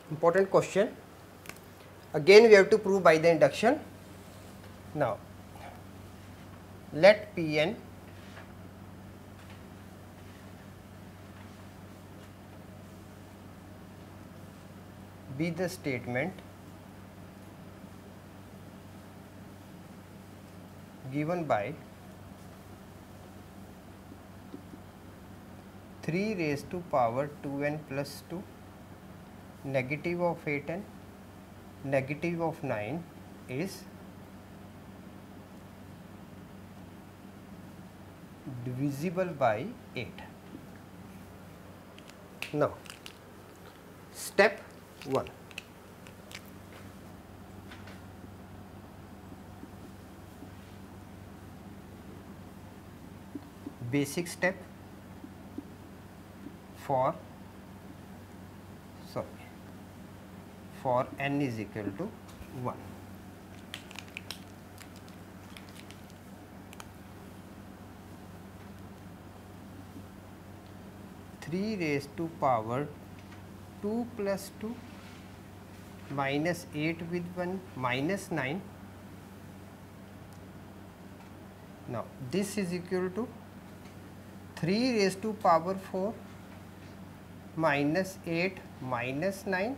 Important question. Again we have to prove by the induction. Now let Pn be the statement given by 3 raised to power 2n plus 2, negative of 8n, negative of 9 is divisible by 8. Now, step 1. Basic step for n is equal to 1. Three raised to power 2 plus 2 minus 8 with 1 minus 9. Now this is equal to 3 raised to power 4 minus 8 minus 9.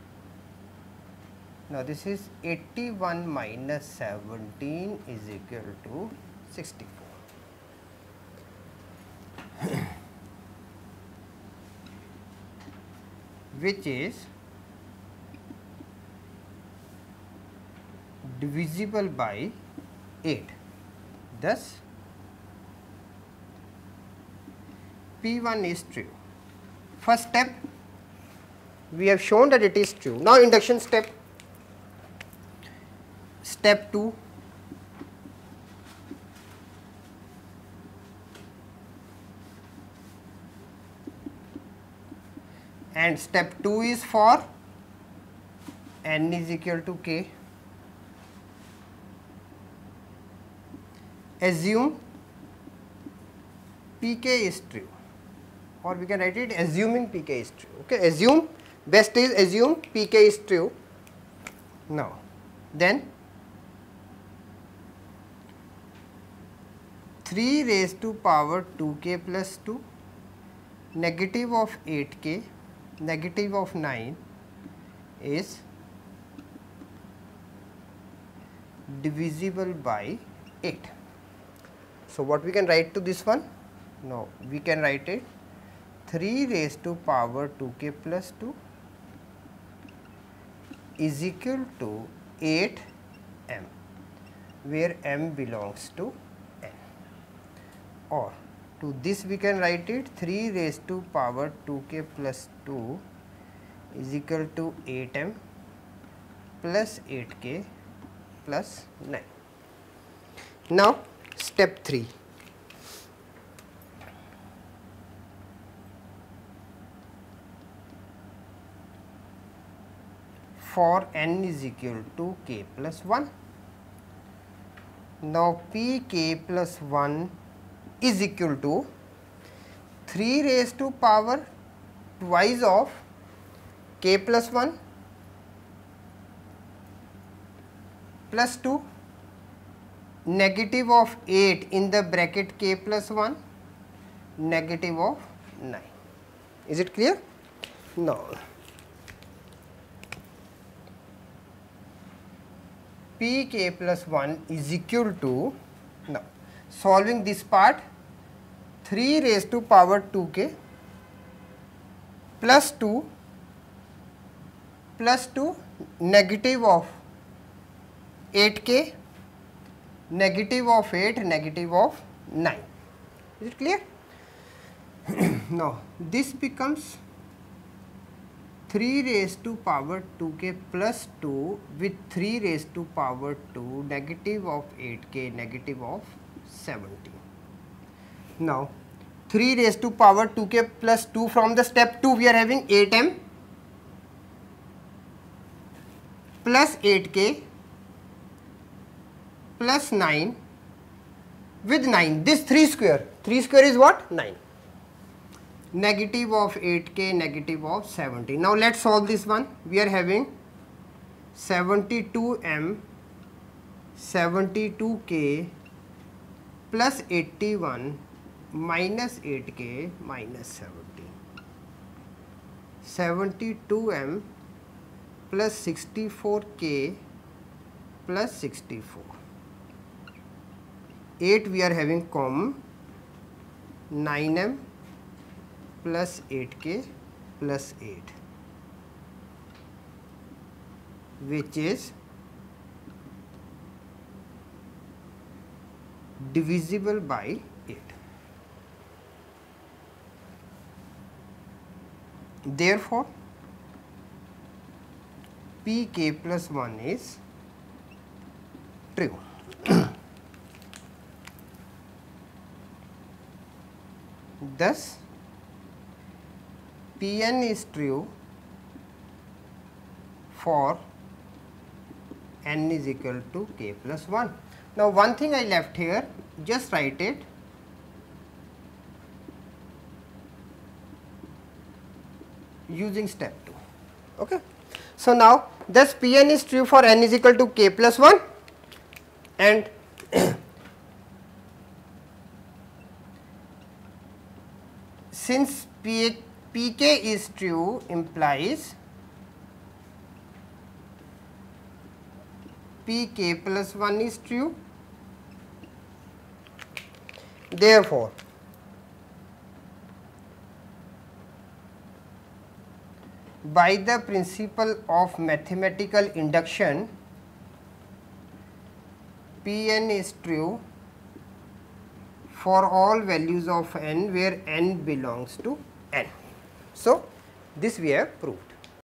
Now this is 81 minus 17 is equal to 64. Which is divisible by 8. Thus P1 is true. First step we have shown that it is true. Now induction step. Step 2. And step 2 is for n is equal to k. Assume pk is true, or we can write it assuming pk is true. Okay, assume, best is assume pk is true. Now then 3 raised to power 2k plus 2, negative of 8k, negative of 9 is divisible by 8. So what we can write to this one? No, we can write it 3 raised to power 2k plus 2 is equal to 8m, where m belongs to n. Or to this we can write it 3 raised to power 2k plus 2 is equal to 8m plus 8k plus 9. Now step 3. For n is equal to k plus 1. Now pk plus 1 is equal to 3 raised to power twice of k plus 1 plus 2, negative of 8 in the bracket k plus 1, negative of 9. Is it clear? No. pk plus 1 is equal to, now solving this part, 3 raised to power 2k plus 2 negative of 8k, negative of 8, negative of 9. Is it clear? Now this becomes 3 raised to power 2k plus 2 with 3 raised to power 2, negative of 8k, negative of 17. Now 3 raised to power 2k plus 2, from the step 2 we are having 8m plus 8k plus 9 with 9. This 3 square is what? 9. negative of 8k, negative of 70. Now let's solve this one. We are having 72m, 72k plus 81 minus 8k minus 70. 72m plus 64k plus 64. 8 we are having common, 9m plus 8k plus 8, which is divisible by 8. Therefore, pk plus 1 is true. Thus, Pn is true for n is equal to k plus 1. Now, one thing I left here, just write it. Using step 2. Okay. So, now thus Pn is true for n is equal to k plus 1, and since pk is true implies pk plus 1 is true. Therefore, by the principle of mathematical induction, Pn is true for all values of n where n belongs to n. So, this we have proved.